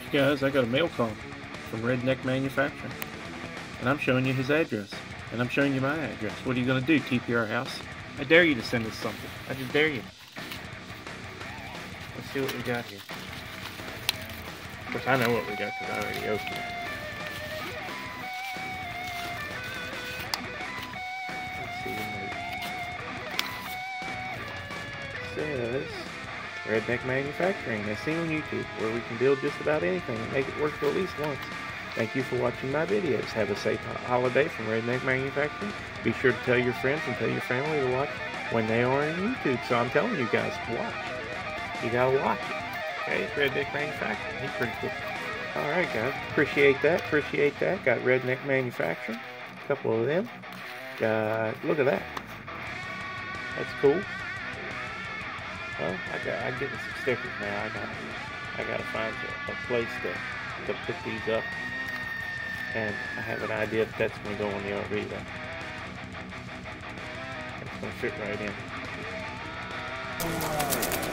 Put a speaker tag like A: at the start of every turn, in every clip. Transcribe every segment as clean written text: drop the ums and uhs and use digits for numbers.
A: Guys, I got a mail call from Redneck Manufacturing, and I'm showing you his address, and I'm showing you my address. What are you going to do, TPR House? I dare you to send us something. I just dare you. Let's see what we got here. Of course, I know what we got because I already opened it. Let's see what it says. Redneck Manufacturing, as seen on YouTube, where we can build just about anything and make it work for at least once. Thank you for watching my videos. Have a safe holiday from Redneck Manufacturing. Be sure to tell your friends and tell your family to watch when they are on YouTube. So I'm telling you guys to watch. You gotta watch it. Okay, Redneck Manufacturing. He's pretty cool. Alright guys, appreciate that. Got Redneck Manufacturing. A couple of them. Look at that. That's cool. Well, I'm getting some stickers now. I gotta find a place to put these up, and I have an idea that that's gonna go on the RV though. It's gonna fit right in.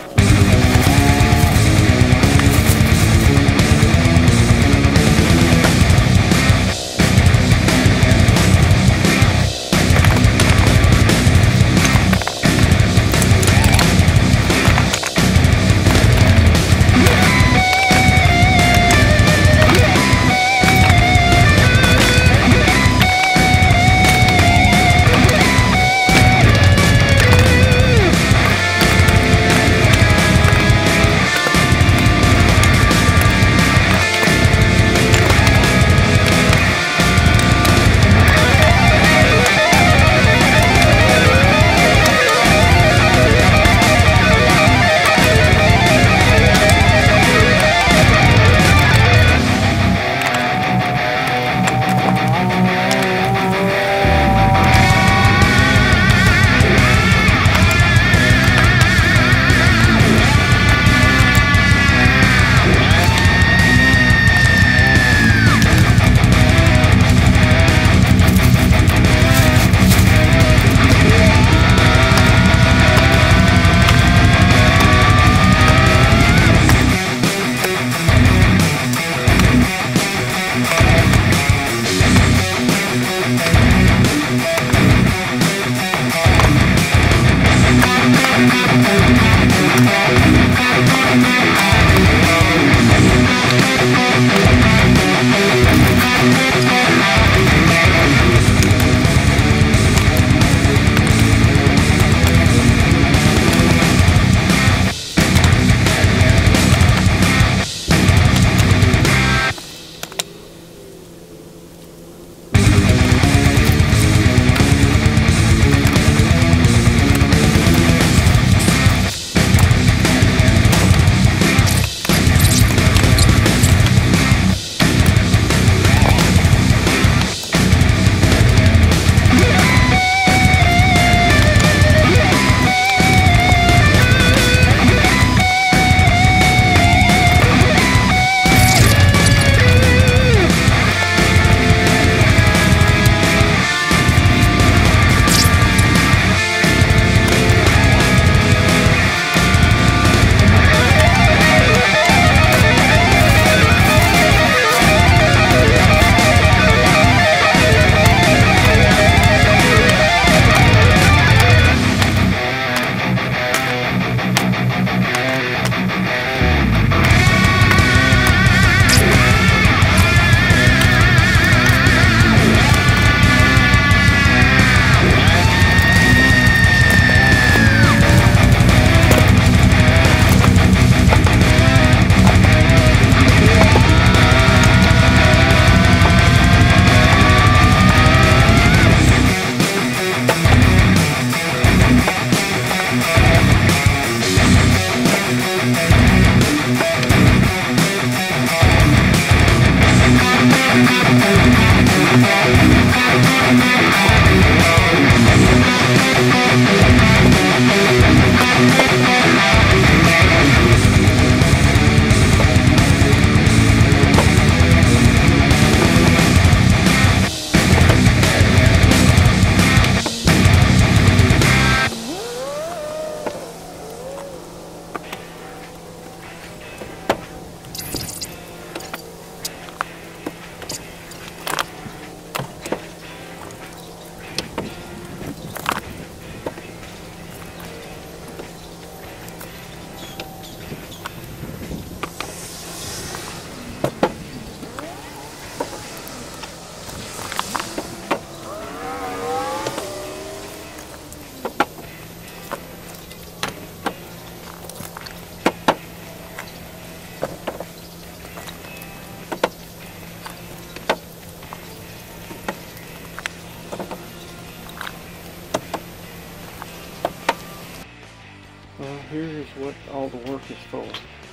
A: all the work is for.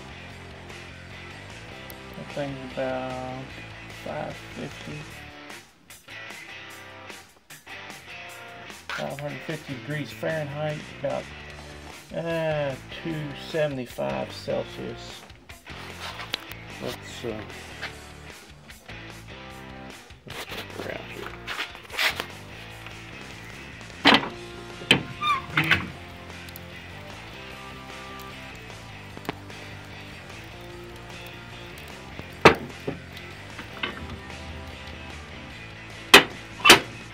A: That thing's about 550. 550 degrees Fahrenheit, about 275 Celsius. Let's check her out here.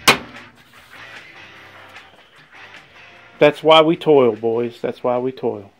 A: That's why we toil, boys. That's why we toil.